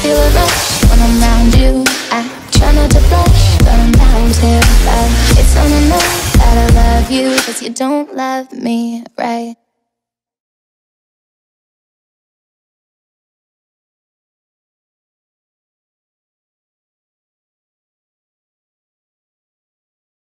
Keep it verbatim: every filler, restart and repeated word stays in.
feel a rush when I'm around you. I try not to blush, but I'm bound to. But it's not enough that I love you, cause you don't love me right.